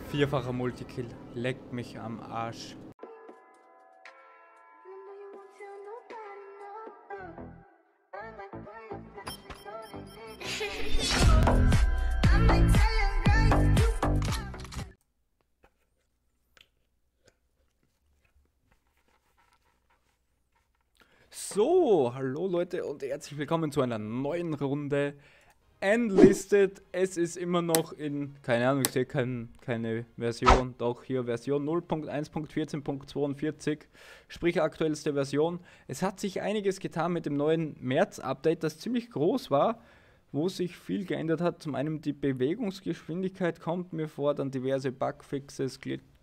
Vierfacher Multikill. Leckt mich am Arsch. So, hallo Leute und herzlich willkommen zu einer neuen Runde Enlisted. Es ist immer noch in, keine Ahnung, ich sehe keine Version, doch hier Version 0.1.14.42, sprich aktuellste Version. Es hat sich einiges getan mit dem neuen März-Update, das ziemlich groß war, wo sich viel geändert hat. Zum einen die Bewegungsgeschwindigkeit kommt mir vor, dann diverse Bugfixes,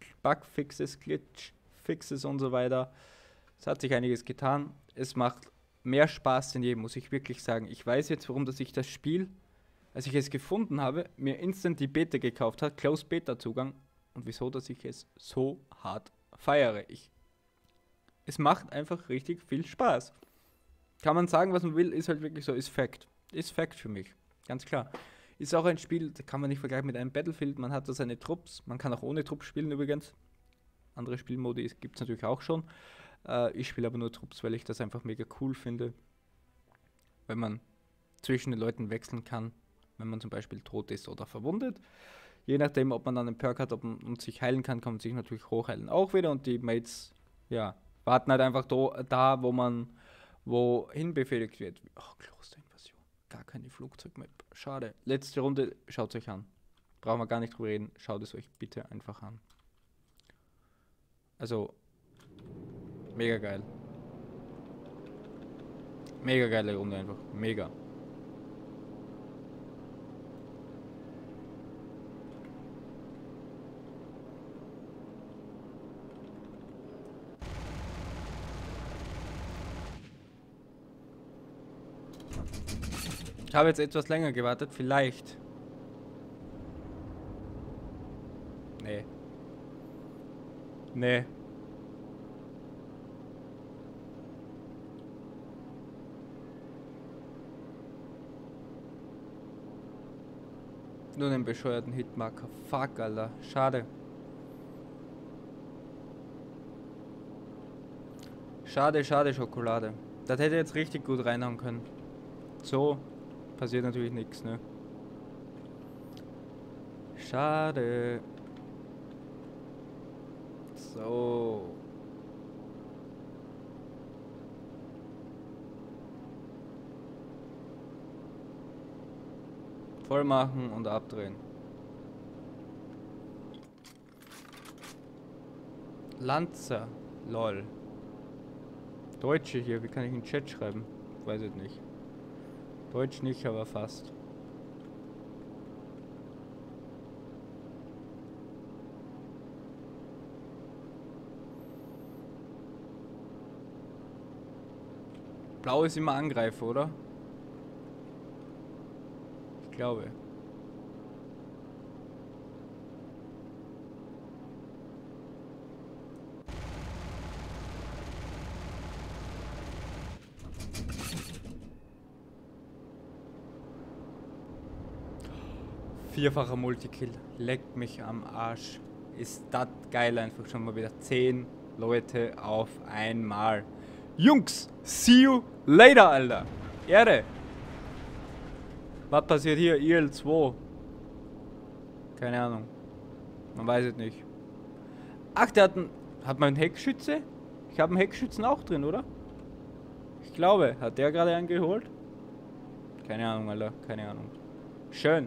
Glitchfixes und so weiter. Es hat sich einiges getan. Es macht mehr Spaß denn je, muss ich wirklich sagen. Ich weiß jetzt, warum dass ich das Spiel, als ich es gefunden habe, mir instant die Beta gekauft hat, Closed Beta Zugang, und wieso, dass ich es so hart feiere. Es macht einfach richtig viel Spaß. Kann man sagen, was man will, ist halt wirklich so, ist Fact. Ist Fact für mich, ganz klar. Ist auch ein Spiel, das kann man nicht vergleichen mit einem Battlefield, man hat da seine Trupps, man kann auch ohne Trupps spielen übrigens. Andere Spielmodi gibt es natürlich auch schon. Ich spiele aber nur Trupps, weil ich das einfach mega cool finde, wenn man zwischen den Leuten wechseln kann, wenn man zum Beispiel tot ist oder verwundet. Je nachdem, ob man dann einen Perk hat und sich heilen kann man sich natürlich hochheilen auch wieder, und die Mates, ja, warten halt einfach da, wohin befehligt wird. Ach, Klosterinvasion. Gar keine Flugzeugmap. Schade. Letzte Runde, schaut es euch an. Brauchen wir gar nicht drüber reden. Schaut es euch bitte einfach an. Also, mega geil. Mega geile Runde einfach. Mega. Ich habe jetzt etwas länger gewartet, vielleicht. Nee. Nee. Nur den bescheuerten Hitmarker. Fuck, Alter. Schade. Schade, schade, Schokolade. Das hätte jetzt richtig gut reinhauen können. So passiert natürlich nichts, ne? Schade. So. Voll machen und abdrehen. Lanza. Lol. Deutsche hier, wie kann ich in den Chat schreiben? Weiß ich nicht. Deutsch nicht, aber fast. Blau ist immer Angreifer, oder? Ich glaube. Vierfacher Multikill. Leckt mich am Arsch. Ist das geil, einfach schon mal wieder 10 Leute auf einmal. Jungs, see you later, Alter. Erde. Was passiert hier? IL-2. Keine Ahnung. Man weiß es nicht. Ach, der hat man einen Heckschütze? Ich habe einen Heckschützen auch drin, oder? Ich glaube, hat der gerade einen geholt? Keine Ahnung, Alter. Keine Ahnung. Schön.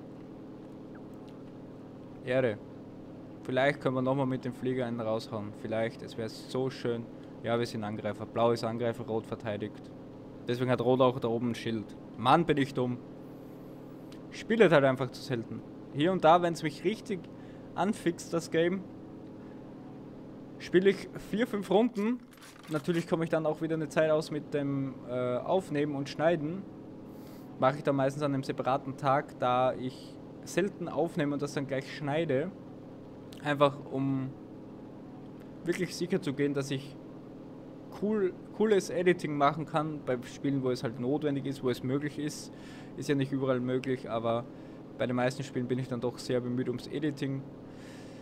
Ehre. Vielleicht können wir nochmal mit dem Flieger einen raushauen. Vielleicht, es wäre so schön. Ja, wir sind Angreifer. Blau ist Angreifer, Rot verteidigt. Deswegen hat Rot auch da oben ein Schild. Mann, bin ich dumm. Ich spiele halt einfach zu selten. Hier und da, wenn es mich richtig anfixt, das Game, spiele ich 4-5 Runden. Natürlich komme ich dann auch wieder eine Zeit aus mit dem Aufnehmen und Schneiden. Mache ich dann meistens an einem separaten Tag, da ich selten aufnehme und das dann gleich schneide. Einfach um wirklich sicher zu gehen, dass ich cooles Editing machen kann bei Spielen, wo es halt notwendig ist, wo es möglich ist. Ist ja nicht überall möglich, aber bei den meisten Spielen bin ich dann doch sehr bemüht ums Editing.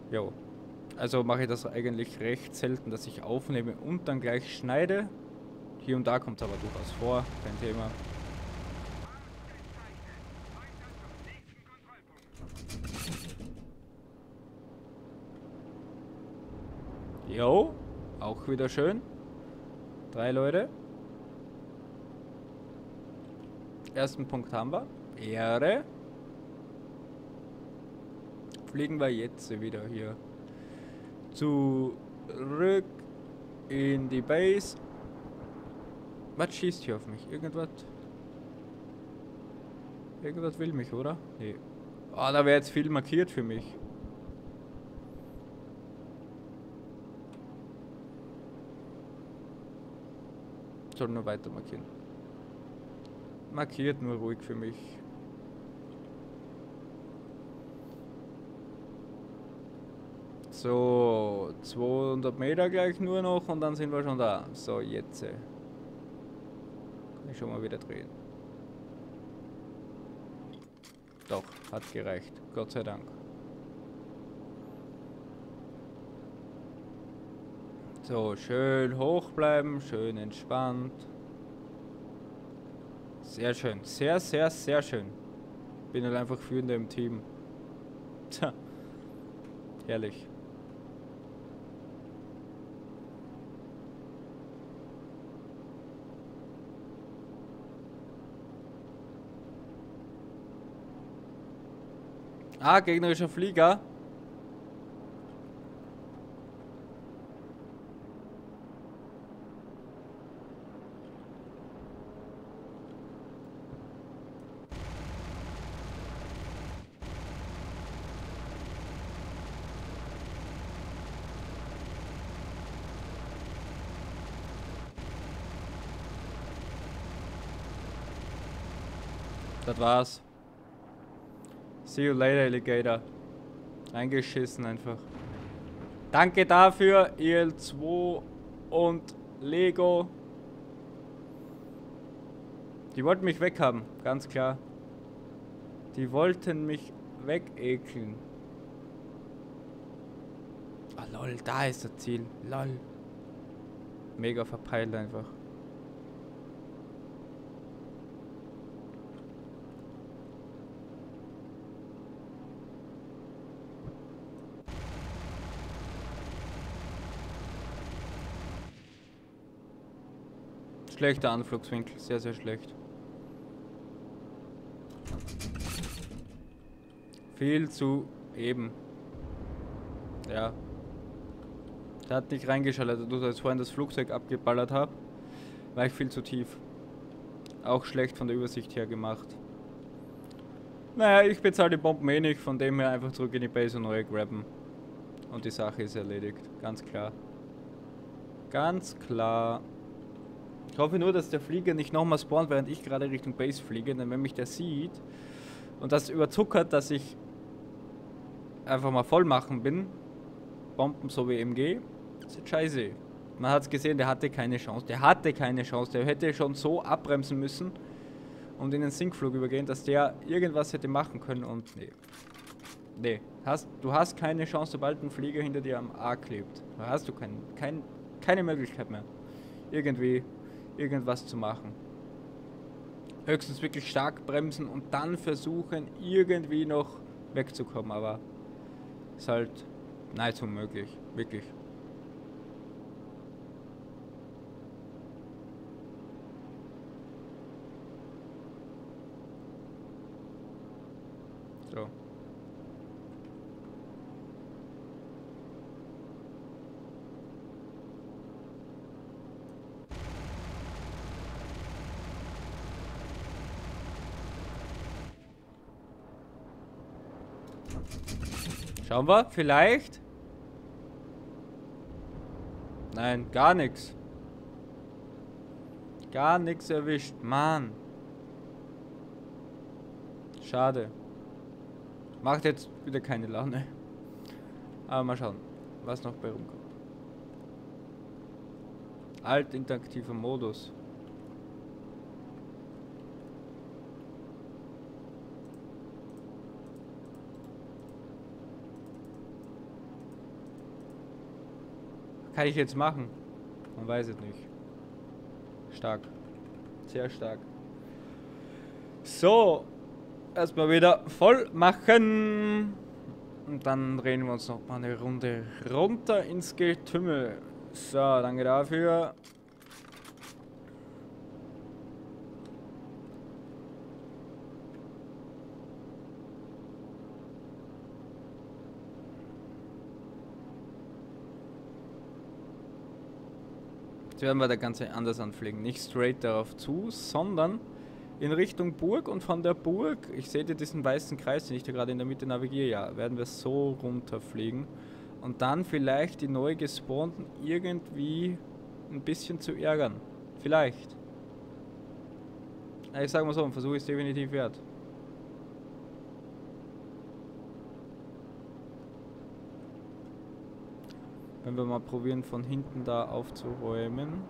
Jo. Also mache ich das eigentlich recht selten, dass ich aufnehme und dann gleich schneide. Hier und da kommt es aber durchaus vor, kein Thema. Jo, auch wieder schön. 3 Leute. Ersten Punkt haben wir. Ehre. Fliegen wir jetzt wieder hier zurück in die Base. Was schießt hier auf mich? Irgendwas? Irgendwas will mich, oder? Nee. Ah, da wäre jetzt viel markiert für mich. Soll nur weiter markieren. Markiert nur ruhig für mich. So, 200 Meter gleich nur noch und dann sind wir schon da. So, jetzt. Kann ich schon mal wieder drehen. Doch, hat gereicht. Gott sei Dank. So, schön hoch bleiben, schön entspannt. Sehr schön. Sehr, sehr, sehr schön. Bin halt einfach Führender im Team. Tja. Herrlich. Ah, gegnerischer Flieger. Das war's. See you later, Alligator. Eingeschissen einfach. Danke dafür, IL2 und Lego. Die wollten mich weghaben, ganz klar. Die wollten mich wegekeln. Ah, lol, da ist das Ziel. Lol. Mega verpeilt einfach. Schlechter Anflugswinkel, sehr, sehr schlecht. Viel zu eben. Ja. Der hat nicht reingeschaltet, dadurch, dass ich vorhin das Flugzeug abgeballert habe, war ich viel zu tief. Auch schlecht von der Übersicht her gemacht. Naja, ich bezahle die Bomben eh nicht, von dem her einfach zurück in die Base und neue grabben. Und die Sache ist erledigt, ganz klar. Ganz klar. Ich hoffe nur, dass der Flieger nicht nochmal spawnt, während ich gerade Richtung Base fliege, denn wenn mich der sieht und das überzuckert, dass ich einfach mal voll machen bin, Bomben so wie MG, das ist scheiße. Man hat es gesehen, der hatte keine Chance. Der hatte keine Chance. Der hätte schon so abbremsen müssen und in den Sinkflug übergehen, dass der irgendwas hätte machen können und nee. Nee, du hast keine Chance, sobald ein Flieger hinter dir am A klebt. Da hast du keine Möglichkeit mehr, irgendwie irgendwas zu machen. Höchstens wirklich stark bremsen und dann versuchen, irgendwie noch wegzukommen, aber ist halt nahezu unmöglich, wirklich. So. Schauen wir, vielleicht. Nein, gar nichts. Gar nichts erwischt, Mann. Schade. Macht jetzt wieder keine Laune. Aber mal schauen, was noch bei rumkommt. Alt interaktiver Modus. kann ich jetzt machen? Man weiß es nicht. Stark. Sehr stark. So. Erstmal wieder voll machen. Und dann drehen wir uns noch mal eine Runde runter ins Getümmel. So, danke dafür. Jetzt werden wir das Ganze anders anfliegen. Nicht straight darauf zu, sondern in Richtung Burg, und von der Burg, ich sehe diesen weißen Kreis, den ich da gerade in der Mitte navigiere, ja, werden wir so runterfliegen und dann vielleicht die neu gespawnten irgendwie ein bisschen zu ärgern. Vielleicht. Ich sage mal so, ein Versuch ist definitiv wert. Wenn wir mal probieren, von hinten da aufzuräumen.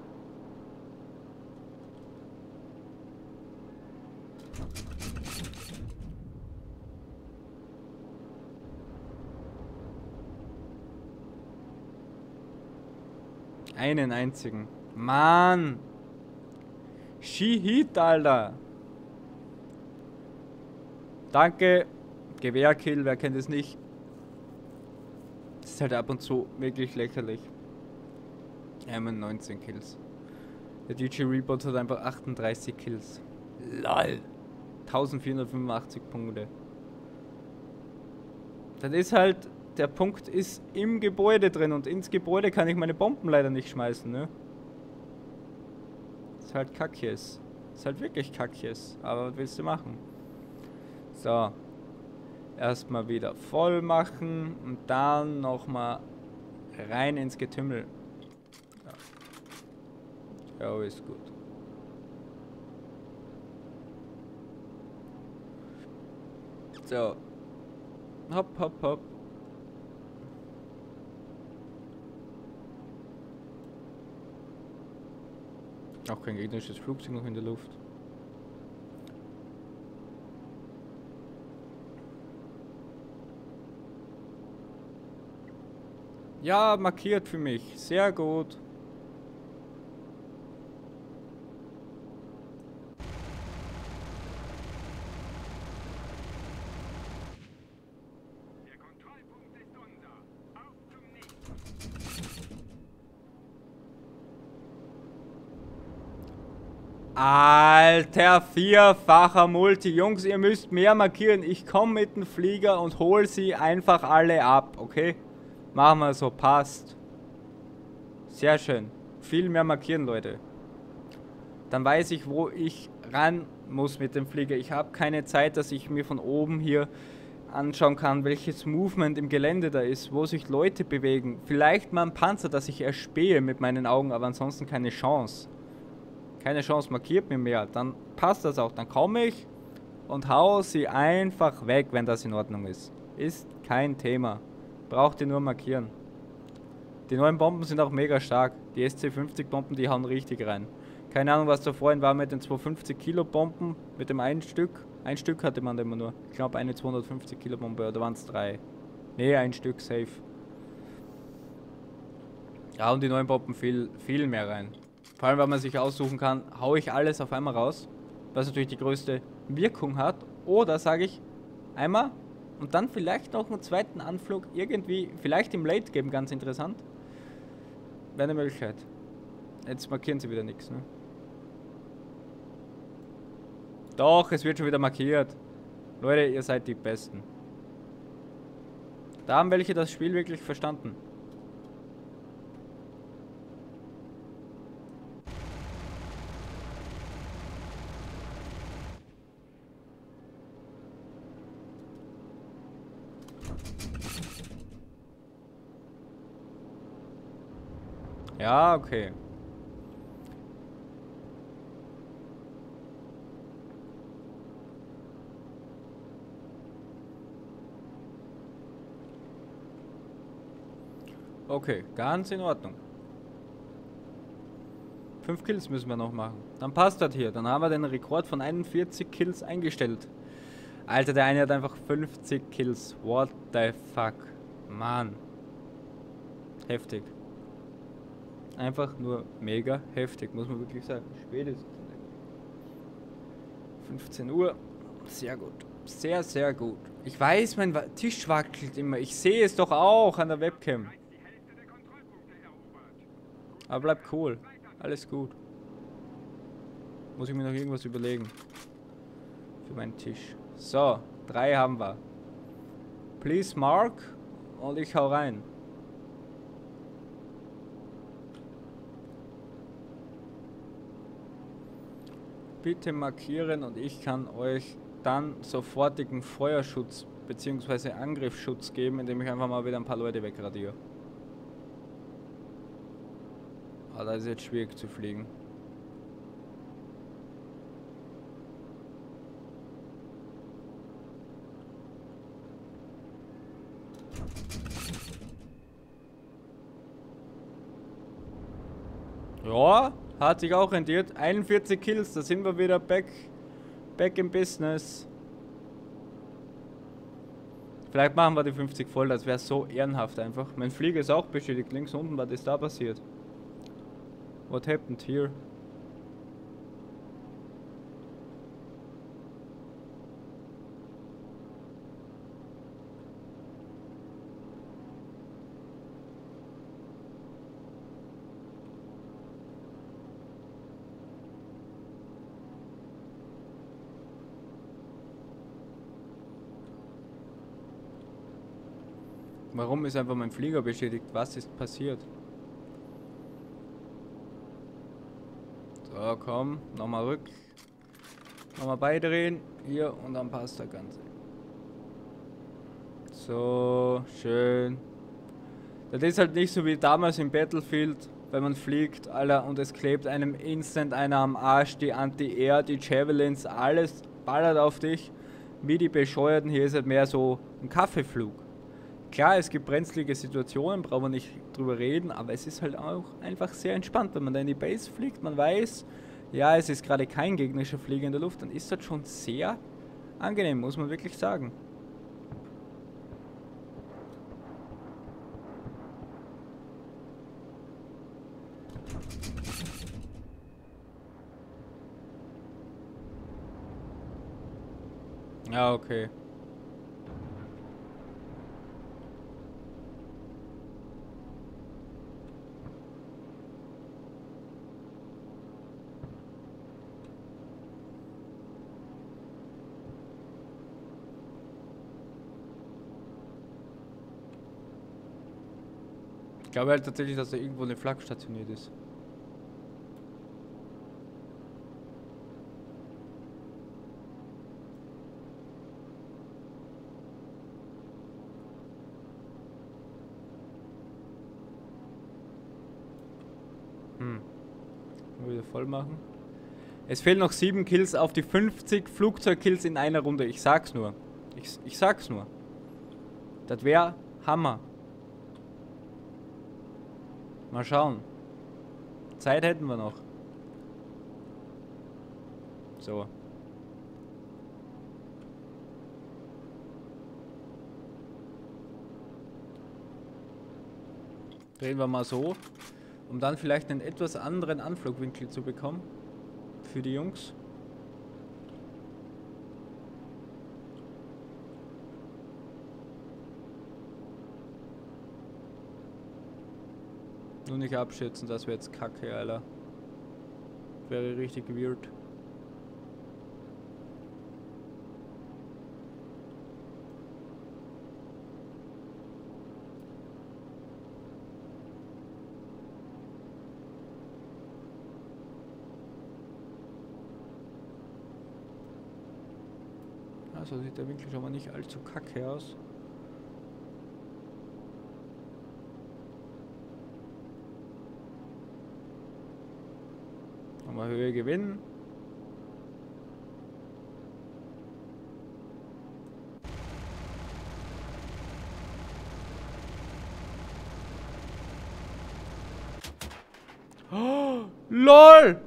Einen einzigen. Mann! Shihit, Alter! Danke! Gewehrkill, wer kennt es nicht? Das ist halt ab und zu wirklich lächerlich. Einmal 19 Kills. Der DJ Reboot hat einfach 38 Kills. LOL! 1485 Punkte. Das ist halt... Der Punkt ist im Gebäude drin und ins Gebäude kann ich meine Bomben leider nicht schmeißen, ne? Das ist halt Kackjes. Das ist halt wirklich Kackjes. Aber was willst du machen? So. Erstmal wieder voll machen und dann nochmal rein ins Getümmel. Ja, ja, ist gut. So. Hopp, hopp, hopp. Auch kein gegnerisches Flugzeug noch in der Luft. Ja, markiert für mich. Sehr gut. Der Kontrollpunkt ist unser. Auf zum nächsten. Alter, vierfacher Multi. Jungs, ihr müsst mehr markieren. Ich komme mit dem Flieger und hol sie einfach alle ab, okay? Machen wir so, passt. Sehr schön. Viel mehr markieren, Leute. Dann weiß ich, wo ich ran muss mit dem Flieger. Ich habe keine Zeit, dass ich mir von oben hier anschauen kann, welches Movement im Gelände da ist, wo sich Leute bewegen. Vielleicht mal ein Panzer, das ich erspähe mit meinen Augen, aber ansonsten keine Chance. Keine Chance, markiert mir mehr. Dann passt das auch. Dann komme ich und hau sie einfach weg, wenn das in Ordnung ist. Ist kein Thema. Braucht ihr nur markieren. Die neuen Bomben sind auch mega stark. Die SC50 Bomben, die hauen richtig rein. Keine Ahnung, was da vorhin war mit den 250 Kilo Bomben. Mit dem einen Stück. Ein Stück hatte man da immer nur. Ich glaube eine 250 Kilo Bombe, oder waren es 3? Ne, ein Stück, safe. Ja, und die neuen Bomben viel mehr rein. Vor allem, weil man sich aussuchen kann, hau ich alles auf einmal raus. Was natürlich die größte Wirkung hat. Oder sage ich, einmal und dann vielleicht noch einen zweiten Anflug irgendwie, vielleicht im Late Game, ganz interessant. Wäre eine Möglichkeit. Jetzt markieren sie wieder nichts, ne? Doch, es wird schon wieder markiert. Leute, ihr seid die Besten. Da haben welche das Spiel wirklich verstanden. Ja, okay. Okay, ganz in Ordnung. 5 Kills müssen wir noch machen. Dann passt das hier. Dann haben wir den Rekord von 41 Kills eingestellt. Alter, der eine hat einfach 50 Kills. What the fuck? Mann. Heftig. Einfach nur mega heftig, muss man wirklich sagen. Spätestens 15 Uhr. Sehr gut. Sehr, sehr gut. Ich weiß, mein Tisch wackelt immer. Ich sehe es doch auch an der Webcam. Aber bleibt cool. Alles gut. Muss ich mir noch irgendwas überlegen. Für meinen Tisch. So, 3 haben wir. Please mark. Und ich hau rein. Bitte markieren und ich kann euch dann sofortigen Feuerschutz bzw. Angriffsschutz geben, indem ich einfach mal wieder ein paar Leute wegradiere. Aber da ist jetzt schwierig zu fliegen. Ja, hat sich auch rentiert. 41 Kills, da sind wir wieder back im Business. Vielleicht machen wir die 50 voll, das wäre so ehrenhaft einfach. Mein Flieger ist auch beschädigt. Links unten, was ist da passiert? What happened here? Warum ist einfach mein Flieger beschädigt? Was ist passiert? So, komm, nochmal rück. Nochmal beidrehen. Hier und dann passt das Ganze. So, schön. Das ist halt nicht so wie damals im Battlefield, wenn man fliegt, Alter, und es klebt einem instant einer am Arsch, die Anti-Air, die Javelins, alles ballert auf dich. Wie die Bescheuerten, hier ist halt mehr so ein Kaffeeflug. Klar, es gibt brenzlige Situationen, brauchen wir nicht drüber reden, aber es ist halt auch einfach sehr entspannt, wenn man da in die Base fliegt, man weiß, ja, es ist gerade kein gegnerischer Flieger in der Luft, dann ist das schon sehr angenehm, muss man wirklich sagen. Ja, okay. Ich glaube halt tatsächlich, dass da irgendwo eine Flak stationiert ist. Wieder voll machen. Es fehlen noch 7 Kills auf die 50 Flugzeugkills in einer Runde. Ich sag's nur. Ich sag's nur. Das wäre Hammer. Mal schauen. Zeit hätten wir noch. So. Drehen wir mal so, um dann vielleicht einen etwas anderen Anflugwinkel zu bekommen. Für die Jungs. Nur nicht abschätzen, das wäre jetzt kacke, Alter. Wäre richtig weird. Also sieht der Winkel schon mal nicht allzu kacke aus. Nochmal Höhe gewinnen. Oh, LOL!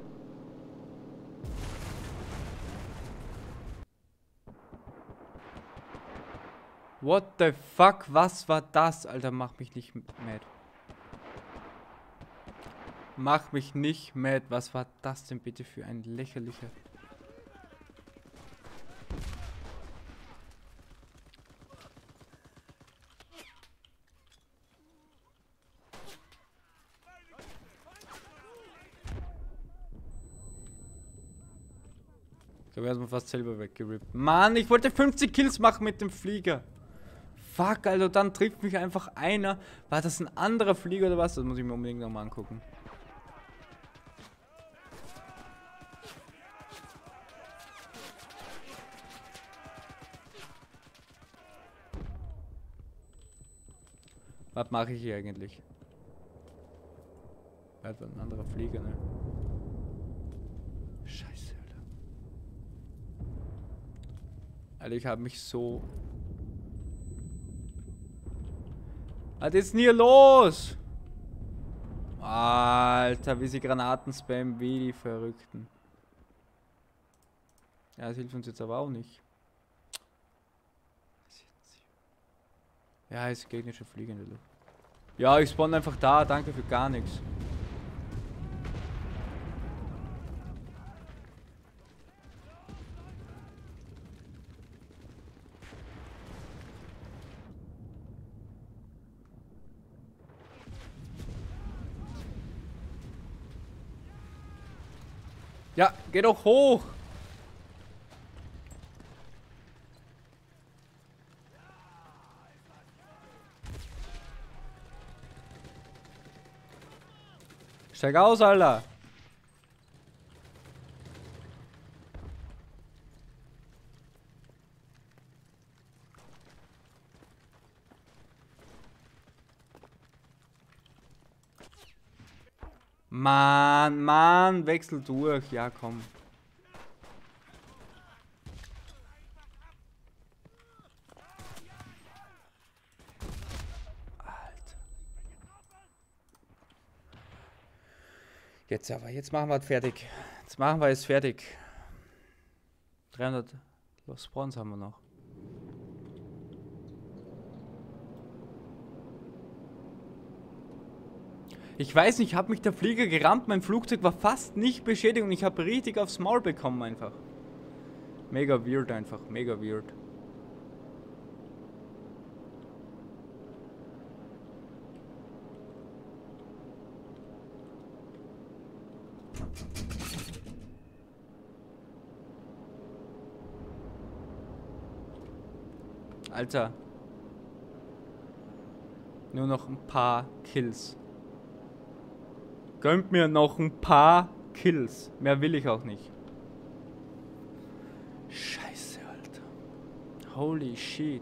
What the fuck? Was war das? Alter, mach mich nicht mad. Mach mich nicht mad. Was war das denn bitte für ein lächerlicher... Ich habe erstmal fast selber weggerippt. Mann, ich wollte 50 Kills machen mit dem Flieger. Fuck, Alter, dann trifft mich einfach einer. War das ein anderer Flieger oder was? Das muss ich mir unbedingt nochmal angucken. Was mache ich hier eigentlich? Einfach ein anderer Flieger, ne? Scheiße, Alter. Alter, ich habe mich so... Was ist denn hier los? Alter, wie sie Granaten spammen, wie die Verrückten. Ja, das hilft uns jetzt aber auch nicht. Ja, ist gegnerische fliegende Luft. Ja, ich spawn einfach da, danke für gar nichts. Ja, geh doch hoch! Steig aus, Alter! Mann, wechsel durch. Ja, komm. Jetzt aber, jetzt machen wir es fertig. Jetzt machen wir es fertig. 300 Lost Spawns haben wir noch. Ich weiß nicht, hat mich der Flieger gerammt, mein Flugzeug war fast nicht beschädigt und ich habe richtig aufs Maul bekommen einfach. Mega weird einfach, mega weird. Alter. Nur noch ein paar Kills. Gönnt mir noch ein paar Kills. Mehr will ich auch nicht. Scheiße, Alter. Holy shit.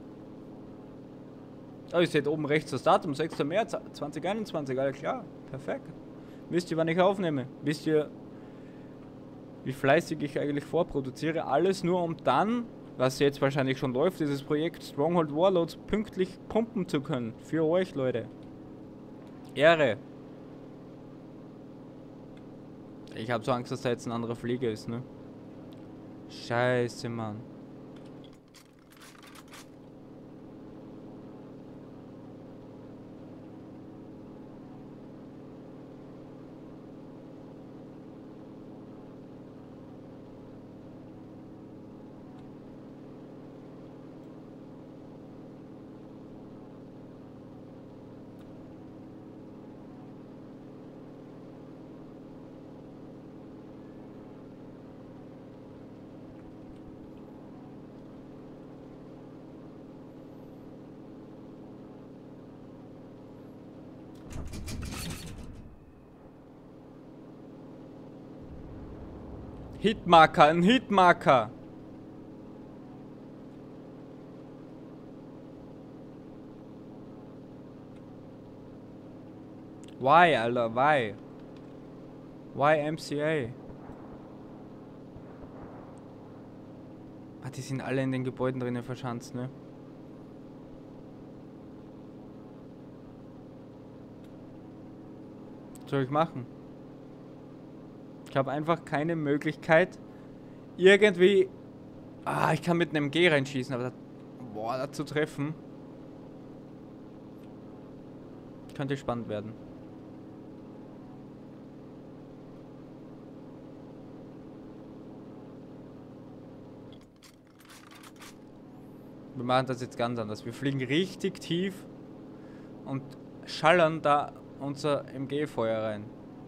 Oh, ihr seht oben rechts das Datum, 6. März 2021. Alles klar. Perfekt. Wisst ihr, wann ich aufnehme? Wisst ihr, wie fleißig ich eigentlich vorproduziere? Alles nur, um dann, was jetzt wahrscheinlich schon läuft, dieses Projekt Stronghold Warlords pünktlich pumpen zu können. Für euch, Leute. Ehre. Ich habe so Angst, dass da jetzt ein anderer Flieger ist, ne? Scheiße, Mann. Hitmarker, ein Hitmarker. Why, Alter, why? Why MCA? Ah, die sind alle in den Gebäuden drinnen verschanzt, ne? Was soll ich machen? Ich habe einfach keine Möglichkeit, irgendwie... Ah, ich kann mit einem MG reinschießen, aber das, boah, da zu treffen... Könnte spannend werden. Wir machen das jetzt ganz anders. Wir fliegen richtig tief und schallern da unser MG-Feuer rein.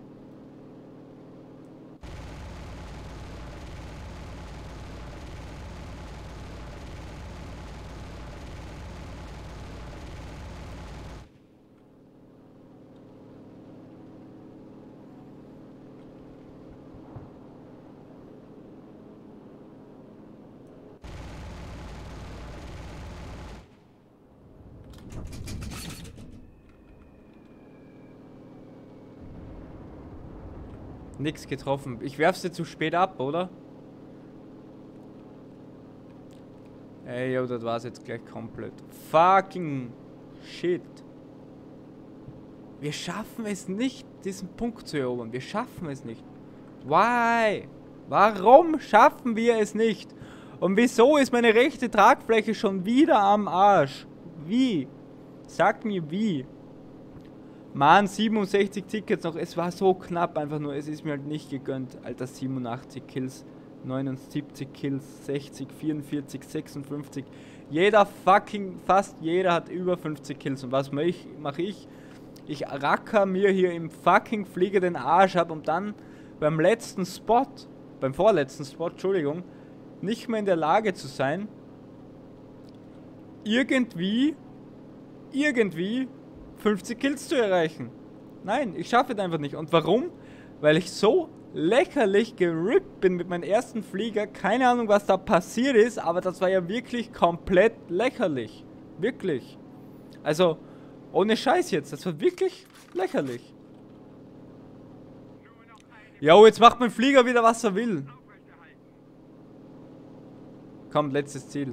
Nix getroffen. Ich werf sie zu spät ab, oder? Ey, yo, das war's jetzt gleich komplett. Fucking shit. Wir schaffen es nicht, diesen Punkt zu erobern. Wir schaffen es nicht. Why? Warum schaffen wir es nicht? Und wieso ist meine rechte Tragfläche schon wieder am Arsch? Wie? Sag mir wie. Mann, 67 Tickets noch. Es war so knapp einfach nur. Es ist mir halt nicht gegönnt. Alter, 87 Kills, 79 Kills, 60, 44, 56. Fast jeder hat über 50 Kills. Und was mache ich? Ich racker mir hier im fucking Flieger den Arsch ab, um dann beim vorletzten Spot, Entschuldigung, nicht mehr in der Lage zu sein, irgendwie 50 Kills zu erreichen. Nein, ich schaffe es einfach nicht. Und warum? Weil ich so lächerlich gerippt bin mit meinem ersten Flieger. Keine Ahnung, was da passiert ist, aber das war ja wirklich komplett lächerlich. Wirklich. Also, ohne Scheiß jetzt. Das war wirklich lächerlich. Jo, jetzt macht mein Flieger wieder, was er will. Komm, letztes Ziel.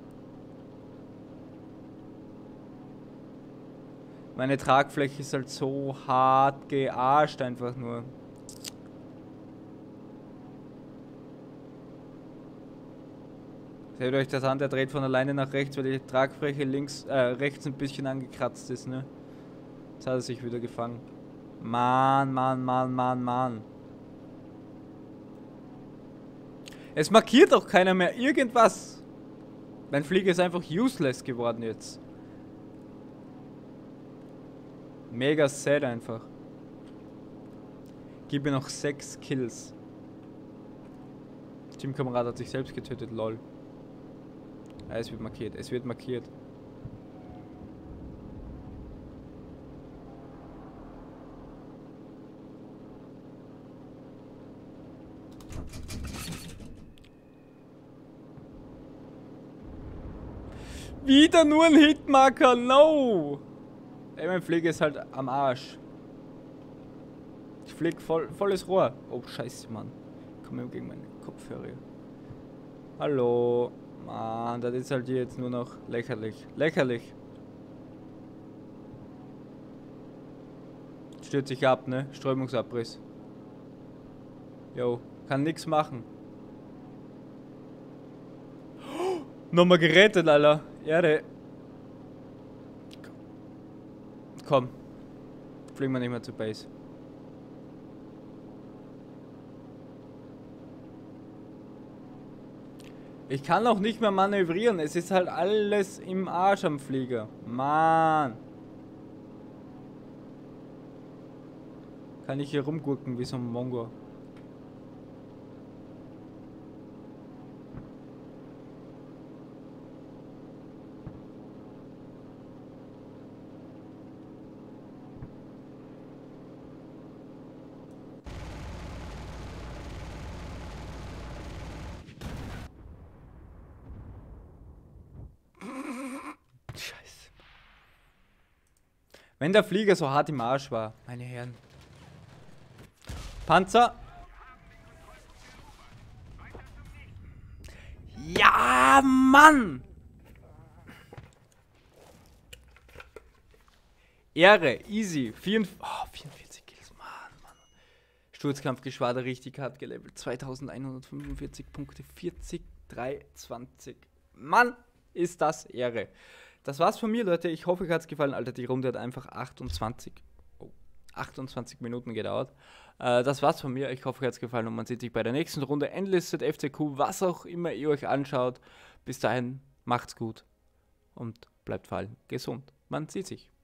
Meine Tragfläche ist halt so hart gearscht einfach nur. Seht euch das an, der dreht von alleine nach rechts, weil die Tragfläche rechts ein bisschen angekratzt ist, ne? Jetzt hat er sich wieder gefangen. Mann. Es markiert auch keiner mehr irgendwas. Mein Flieger ist einfach useless geworden jetzt. Mega sad einfach. Gib mir noch 6 Kills. Teamkamerad hat sich selbst getötet, lol. Ah, es wird markiert. Wieder nur ein Hitmarker, no! Ey, mein Flieger ist halt am Arsch. Ich flieg volles Rohr. Oh, scheiße, Mann. Komm mir gegen meine Kopfhörer. Hallo. Mann, das ist halt jetzt nur noch lächerlich. Lächerlich. Stürzt sich ab, ne? Strömungsabriss. Jo, kann nix machen. Oh, nochmal gerettet, Alter. Erde. Komm. Fliegen wir nicht mehr zur Base. Ich kann auch nicht mehr manövrieren. Es ist halt alles im Arsch am Flieger. Mann. Kann ich hier rumgurken wie so ein Mongo. Scheiße. Wenn der Flieger so hart im Arsch war, meine Herren. Panzer. Ja, Mann! Ehre, easy. 44 Kills, Mann. Sturzkampfgeschwader richtig hart gelevelt. 2145 Punkte, 40, 320. Mann, ist das Ehre. Das war's von mir, Leute. Ich hoffe, euch hat's gefallen. Alter, die Runde hat einfach 28 Minuten gedauert. Das war's von mir. Ich hoffe, euch hat's gefallen und man sieht sich bei der nächsten Runde. Enlisted, FCQ, was auch immer ihr euch anschaut. Bis dahin, macht's gut. und bleibt vor allem gesund. Man sieht sich.